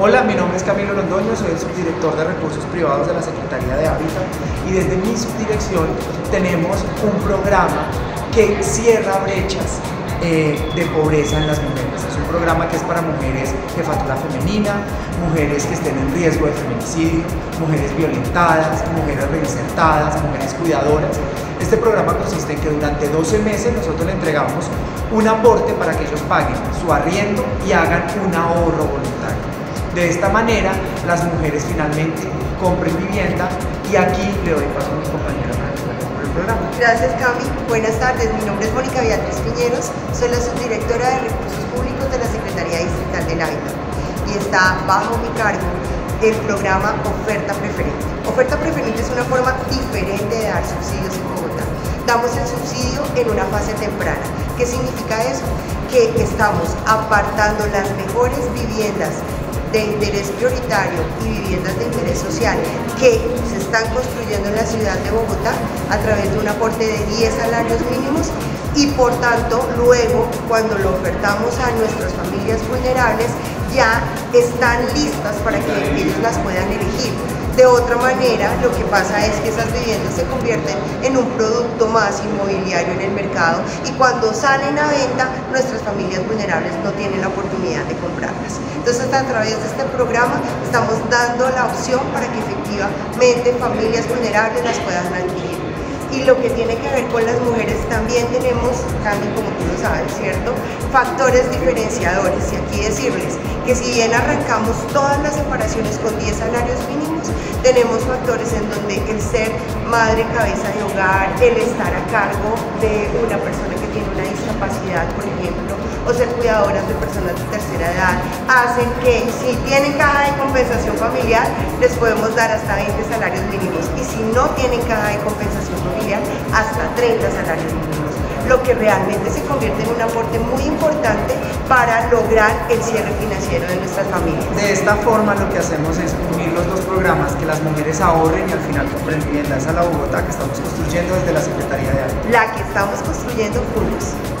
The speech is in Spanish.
Hola, mi nombre es Camilo Londoño, soy el subdirector de Recursos Privados de la Secretaría de Hábitat y desde mi subdirección tenemos un programa que cierra brechas de pobreza en las mujeres. Es un programa que es para mujeres de jefatura femenina, mujeres que estén en riesgo de feminicidio, mujeres violentadas, mujeres reinsertadas, mujeres cuidadoras. Este programa consiste en que durante 12 meses nosotros le entregamos un aporte para que ellos paguen su arriendo y hagan un ahorro voluntario. De esta manera, las mujeres finalmente compren vivienda y aquí le doy paso a mis compañeros para que hablen sobre el programa. Gracias, Cami. Buenas tardes. Mi nombre es Mónica Beatriz Piñeros. Soy la subdirectora de Recursos Públicos de la Secretaría Distrital del Hábitat y está bajo mi cargo el programa Oferta Preferente. Oferta Preferente es una forma diferente de dar subsidios en Bogotá. Damos el subsidio en una fase temprana. ¿Qué significa eso? Que estamos apartando las mejores viviendas de interés prioritario y viviendas de interés social que se están construyendo en la ciudad de Bogotá a través de un aporte de 10 salarios mínimos y por tanto luego cuando lo ofertamos a nuestras familias vulnerables ya están listas para que ellos las puedan elegir. De otra manera, lo que pasa es que esas viviendas se convierten en un producto más inmobiliario en el mercado y cuando salen a venta, nuestras familias vulnerables no tienen la oportunidad de comprarlas. Entonces, a través de este programa estamos dando la opción para que efectivamente familias vulnerables las puedan adquirir. Y lo que tiene que ver con las mujeres también tenemos, Cami, como tú lo sabes, ¿cierto? Factores diferenciadores y aquí decirles que si bien arrancamos todas las separaciones con 10 salarios mínimos, tenemos factores en donde el ser madre cabeza de hogar, el estar a cargo de una persona que tiene una discapacidad, por ejemplo, o ser cuidadoras de personas de tercera edad, hacen que si tienen caja de compensación familiar, les podemos dar hasta 20 salarios mínimos y si no tienen caja de compensación familiar, hasta 30 salarios mínimos, lo que realmente se convierte en un aporte muy importante para lograr el cierre financiero de nuestras familias. De esta forma lo que hacemos es unir los dos programas, que las mujeres ahorren y al final compren vivienda. Esa es la Bogotá que estamos construyendo desde la Secretaría de Hábitat. La que estamos construyendo juntos.